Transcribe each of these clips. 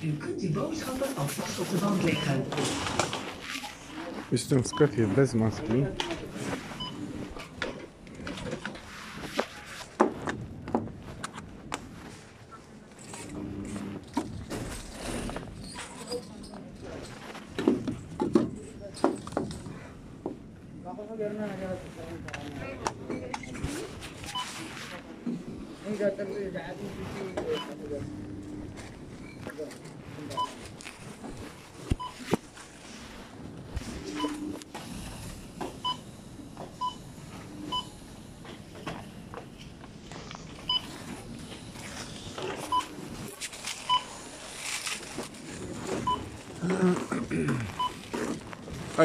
U kunt uw boodschappen alvast op de band leggen. Jestem w sklepie bez maski. Hoi.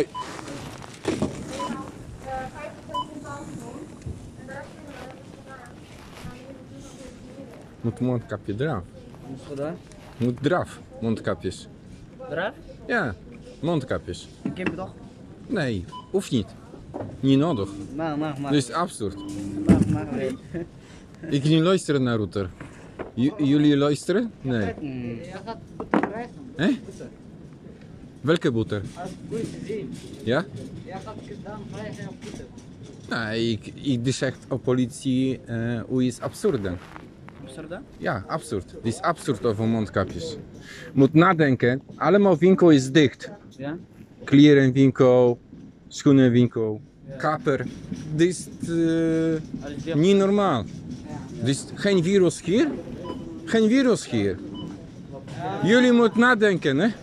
Moet mondkapje eraf. Is het gedaan? Moet eraf, mondkapjes. Eraf? Ja, mondkapjes. Ik heb het toch? Nee, hoeft niet. Niet nodig. Mag. Dit is absurd. Mag weer. Ik niet luisteren naar Router. Jullie luisteren? Nee. Hè? Welke boeter? Als goed zien. Ja? Ja, dat is dan vrij heel goed. Nee, ik zeg op politie hoe is absurd dan. Amsterdam? Ja, absurd. Het is absurd over mondkapjes. Moet nadenken, allemaal winkel is dicht. Ja? Klerenwinkel, schoenenwinkel, kapper. Dit is niet normaal. Er is geen virus hier. Geen virus hier. Jullie moeten nadenken, hè? Ja.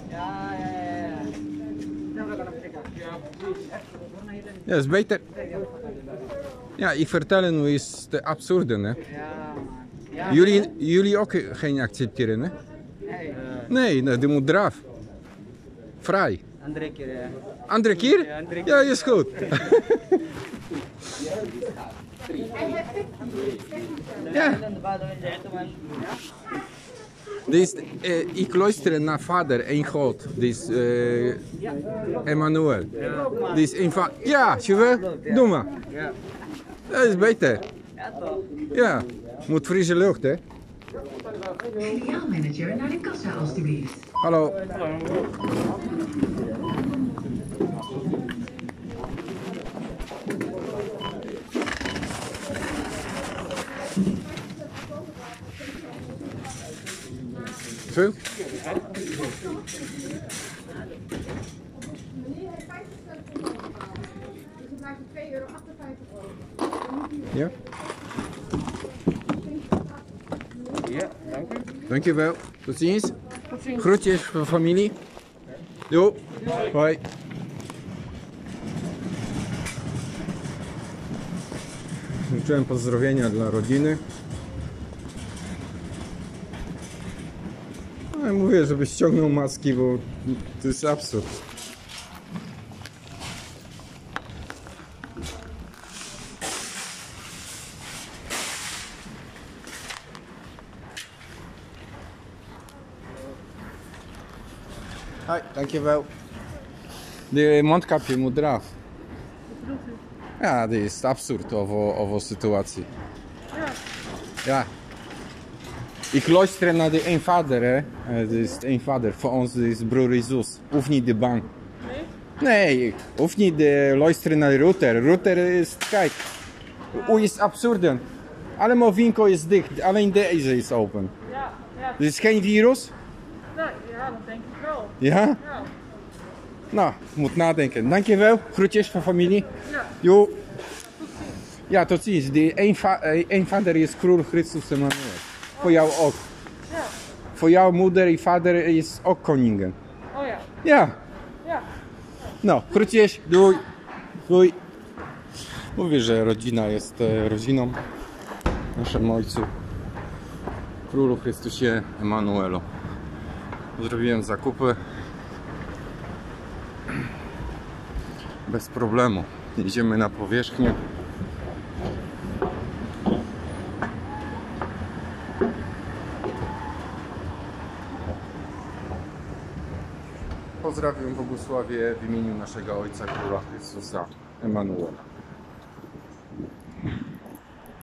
Ja, is beter. Ja, ik vertel hoe is het absurde, hè? Ja. Jullie ook geen accepteren, hè? Nee, die moet eraf. Vrij. Andere keer, ja. Andere keer? Ja, andere keer. Ja, is goed. Ja. Dus, ik luister naar vader, één God. Dus, Emmanuel. Dus, ja, je wil? Doe maar. Ja. Dat is beter. Ja, toch? Ja, moet frisse lucht, hè? Filiaalmanager naar de kassa alstublieft. Hallo. Veel? Ja? Ja, dank u. Dankjewel. Tot ziens. Groetjes van familie. Jo. Hoi. Wziąłem pozdrowienia dla rodziny. No, ja mówię, żeby ściągnął maski, bo to jest absurd. Hoi, dankjewel. De mondkapje moet eraf. Ja, dit is absurd over situatie. Ja. Ik luister naar de één vader, hè. Het is één vader. Voor ons is broer en zus. Hoeft niet de bank. Nee, hoeft niet luisteren naar de router. Router is, kijk, hoe is absurd. Allemaal winkel is dicht, alleen deze is open. Ja. Er is geen virus? Nou, ja, dat denk ik wel. Ja? Ja. Nou, moet nadenken. Dankjewel. Groetjes van familie. Ja. Jo. Ja, tot ziens. Die één vader is Król Christus Emmanuel. Voor jou ook. Ja. Voor jouw moeder en vader is ook koningin. Oh ja. Ja. Ja. No, groetjes. Doei. Doei. Mówię, że rodzina jest rodziną. Naszym ojcu. Królu Chrystusie Emanuelu. Zrobiłem zakupy. Bez problemu. Idziemy na powierzchnię. Pozdrawiam, błogosławię w imieniu naszego Ojca Króla Chrystusa Emanuela.